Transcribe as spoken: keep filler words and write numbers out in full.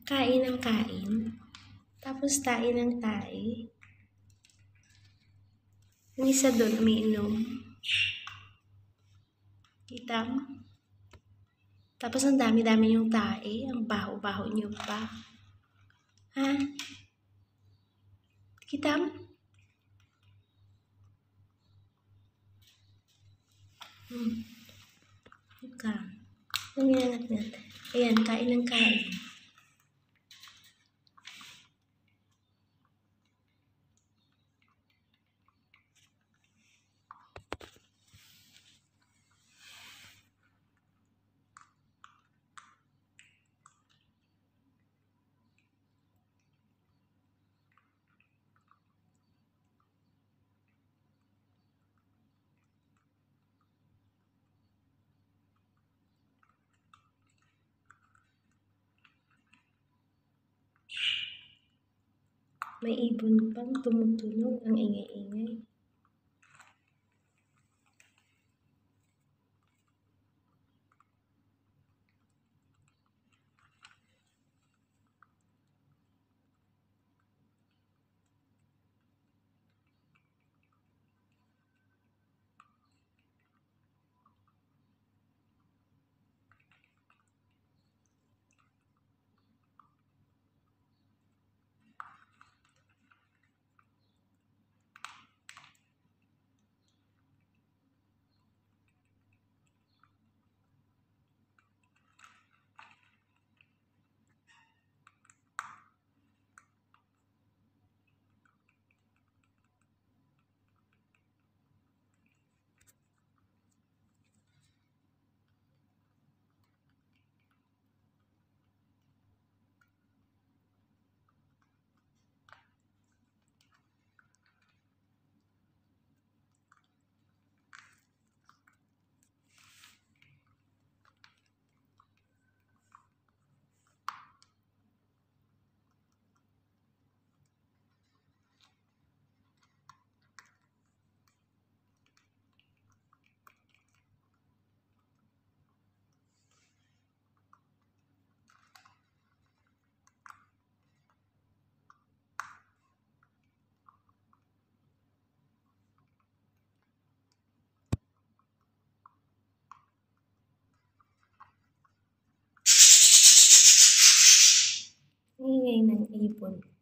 Kain ng kain, tapos tae ng tae. Yung isa doon, umiinom. Kita mo? Tapos ang dami-dami yung tae, ang baho-baho niyo pa. Ha? Kita mo? Hmm. Ika. Ang ginangat natin. Ayan, kain ng kain. May ibon pang tumutunog, ang ingay-ingay. Ingay ng ibon.